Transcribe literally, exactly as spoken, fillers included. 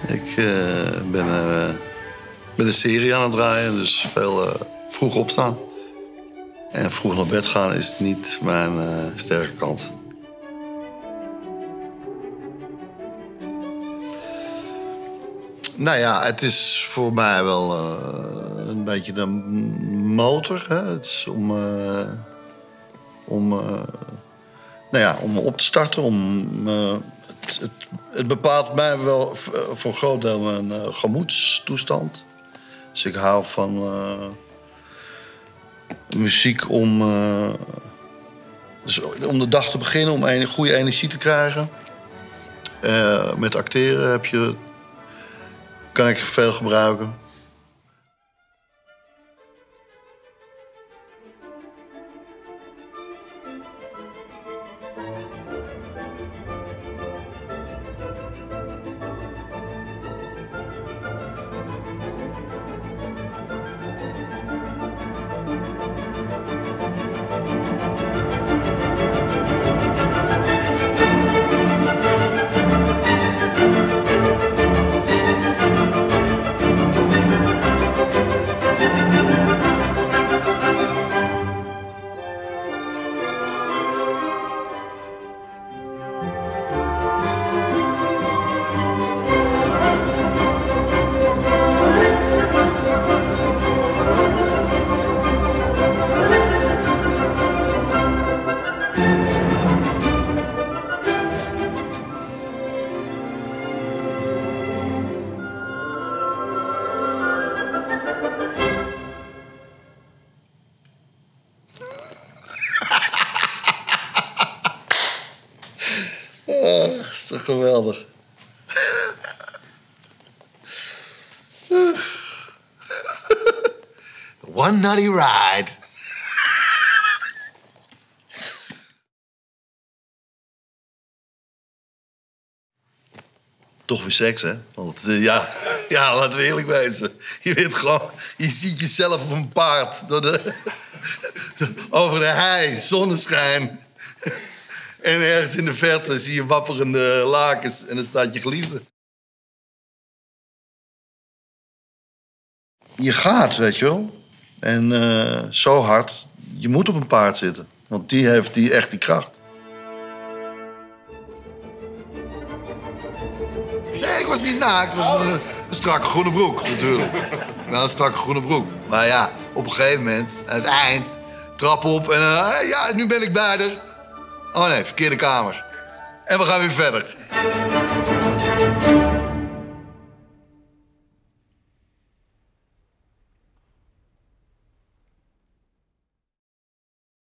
Ik uh, ben uh, met een serie aan het draaien, dus veel uh, vroeg opstaan. En vroeg naar bed gaan is niet mijn uh, sterke kant. Nou ja, het is voor mij wel uh, een beetje de motor. Hè? Het is om, uh, om, uh, nou ja, om op te starten. Om, uh, het, het, het bepaalt mij wel voor een groot deel mijn uh, gemoedstoestand. Dus ik hou van uh, muziek om, uh, dus om de dag te beginnen, om een goede energie te krijgen. Uh, met acteren heb je... kan ik veel gebruiken. Oh, dat is toch geweldig. One nutty ride. Toch weer seks, hè? Want uh, ja, ja, laten we eerlijk wezen. Je weet gewoon, je ziet jezelf op een paard door de, de, over de hei, zonneschijn. En ergens in de verte zie je wapperende lakens en dan staat je geliefde. Je gaat, weet je wel. En uh, zo hard, je moet op een paard zitten. Want die heeft die, echt die kracht. Nee, ik was niet naakt. Het was met een, een strakke groene broek, natuurlijk. Wel een strakke groene broek. Maar ja, op een gegeven moment, aan het eind, trap op en uh, ja, nu ben ik bij haar. Oh nee, verkeerde kamer. En we gaan weer verder.